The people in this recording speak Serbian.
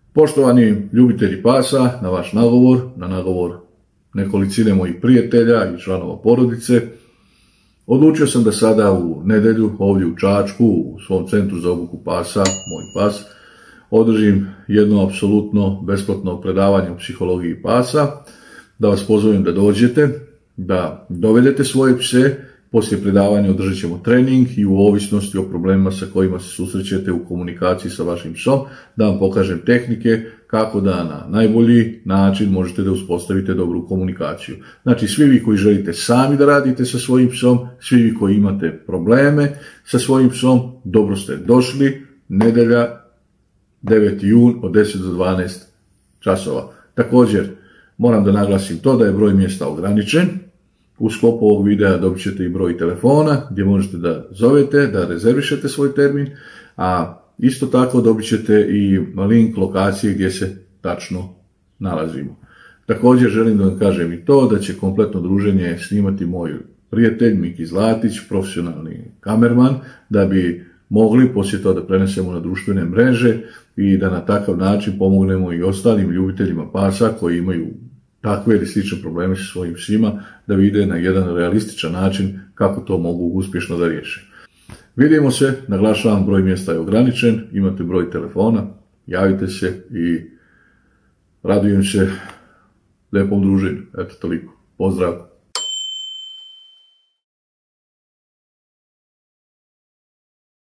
Poštovani ljubitelji pasa, na vaš nagovor, na nagovor nekolicine mojih prijatelja i članova porodice, odlučio sam da sada u nedjelju ovdje u Čačku, u svom centru za obuku pasa, Moj pas, održim jedno apsolutno besplatno predavanje o psihologiji pasa, da vas pozovem da dođete, da dovedete svoje pse. Poslije predavanja održat ćemo trening i u ovisnosti o problemima sa kojima se susrećete u komunikaciji sa vašim psom, da vam pokažem tehnike kako da na najbolji način možete da uspostavite dobru komunikaciju. Znači, svi vi koji želite sami da radite sa svojim psom, svi vi koji imate probleme sa svojim psom, dobro ste došli. Nedjelja, 9. jun od 10 do 12 časova. Također, moram da naglasim to da je broj mjesta ograničen. U sklopu ovog videa dobit ćete i broj telefona gdje možete da zovete, da rezervišete svoj termin, a isto tako dobit ćete i link lokacije gdje se tačno nalazimo. Također želim da vam kažem i to da će kompletno druženje snimati moj prijatelj Miki Zlatić, profesionalni kamerman, da bi mogli poslije to da prenesemo na društvene mreže i da na takav način pomognemo i ostalim ljubiteljima pasa koji imaju takve ili slične probleme sa svojim psima, da vide na jedan realističan način kako to mogu uspješno da riješe. Vidimo se, naglašavam, broj mjesta je ograničen, imate broj telefona, javite se i radujem se lijepom druženju. Eto toliko. Pozdrav!